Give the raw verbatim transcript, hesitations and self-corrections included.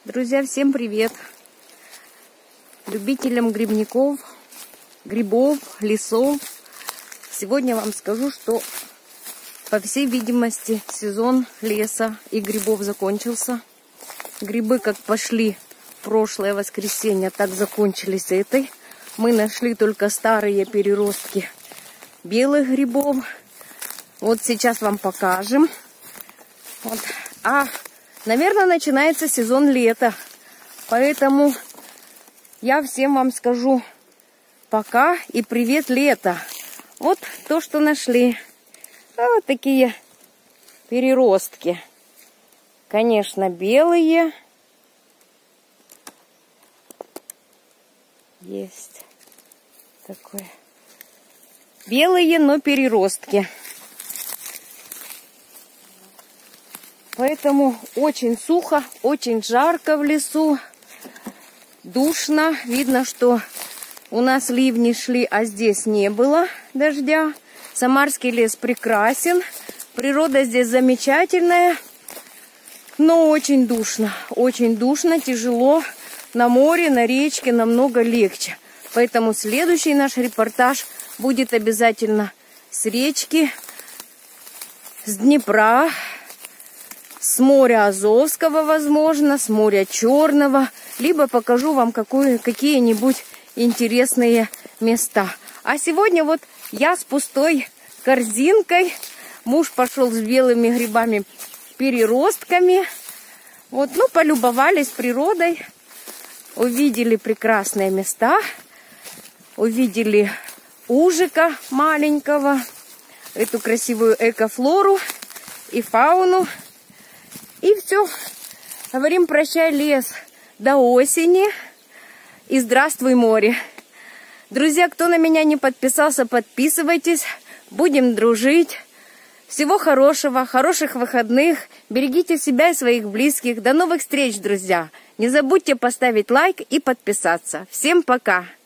Друзья, всем привет! Любителям грибников, грибов, лесов. Сегодня вам скажу, что, по всей видимости, сезон леса и грибов закончился. Грибы как пошли в прошлое воскресенье, так закончились этой. Мы нашли только старые переростки белых грибов. Вот сейчас вам покажем. Вот. А, наверное, начинается сезон лета. Поэтому я всем вам скажу пока и привет, лето. Вот то, что нашли. А вот такие переростки. Конечно, белые. Есть такое. Белые, но переростки. Поэтому очень сухо, очень жарко в лесу. Душно. Видно, что у нас ливни шли, а здесь не было дождя. Самарский лес прекрасен. Природа здесь замечательная. Но очень душно. Очень душно, тяжело. На море, на речке намного легче. Поэтому следующий наш репортаж будет обязательно с речки, с Днепра, с моря Азовского, возможно, с моря Черного. Либо покажу вам какие-нибудь интересные места. А сегодня вот я с пустой корзинкой. Муж пошел с белыми грибами, переростками. Вот, ну, полюбовались природой. Увидели прекрасные места. Увидели ужика маленького. Эту красивую экофлору и фауну. И все. Говорим прощай, лес, до осени. И здравствуй, море. Друзья, кто на меня не подписался, подписывайтесь. Будем дружить. Всего хорошего, хороших выходных. Берегите себя и своих близких. До новых встреч, друзья. Не забудьте поставить лайк и подписаться. Всем пока.